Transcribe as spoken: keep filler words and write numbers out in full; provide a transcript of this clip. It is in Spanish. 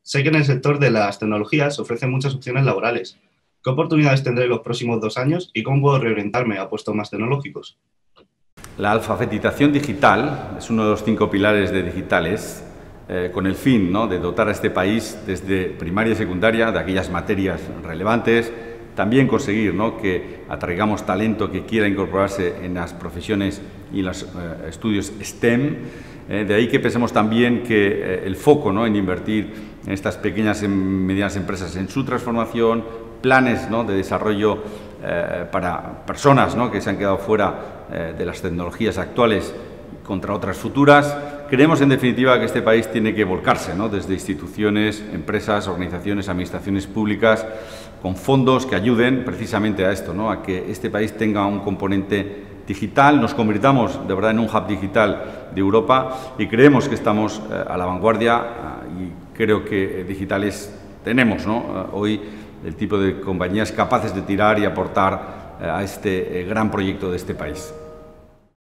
Sé que en el sector de las tecnologías se ofrecen muchas opciones laborales. ¿Qué oportunidades tendré en los próximos dos años y cómo puedo reorientarme a puestos más tecnológicos? La alfabetización digital es uno de los cinco pilares de Digitales, eh, con el fin, ¿no?, de dotar a este país desde primaria y secundaria de aquellas materias relevantes, también conseguir, ¿no?, que atraigamos talento que quiera incorporarse en las profesiones y los eh, estudios STEM. Eh, de ahí que pensemos también que eh, el foco, ¿no?, en invertir en estas pequeñas y medianas empresas en su transformación, planes, ¿no?, de desarrollo eh, para personas, ¿no?, que se han quedado fuera eh, de las tecnologías actuales contra otras futuras. Creemos, en definitiva, que este país tiene que volcarse, ¿no?, desde instituciones, empresas, organizaciones, administraciones públicas, con fondos que ayuden precisamente a esto, ¿no?, a que este país tenga un componente digital, nos convirtamos de verdad en un hub digital de Europa, y creemos que estamos eh, a la vanguardia eh, y creo que eh, Digitales tenemos, ¿no?, eh, hoy el tipo de compañías capaces de tirar y aportar eh, a este eh, gran proyecto de este país.